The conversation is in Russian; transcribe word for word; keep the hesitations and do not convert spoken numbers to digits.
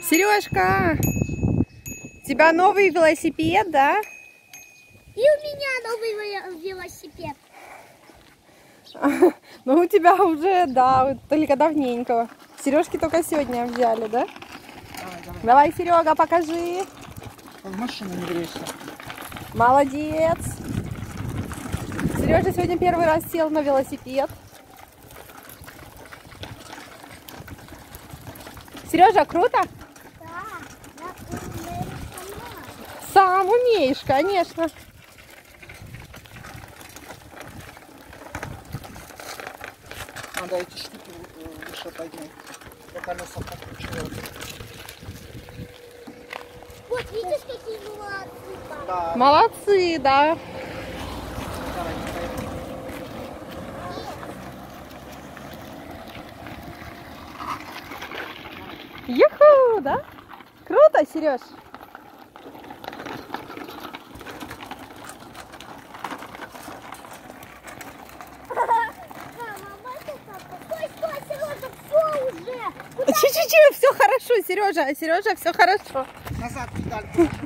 Сережка, у тебя новый велосипед, да? И у меня новый велосипед. Ну, у тебя уже, да, только давненько. Сережки только сегодня взяли, да? Давай, давай. Давай, Серега, покажи. В машину не грейся. Молодец. Сережа сегодня первый раз сел на велосипед. Сережа, круто? Да, я умею сама. Сам умеешь, конечно. Надо эти штуки выше поднять. По колесам покручивать. Вот видишь, какие молодцы, папа. Да. Молодцы, да. Давай, давай. Юху, да? Круто, Сереж. Чуть-чуть, все хорошо, Сережа, Сережа, все хорошо. Назад педаль.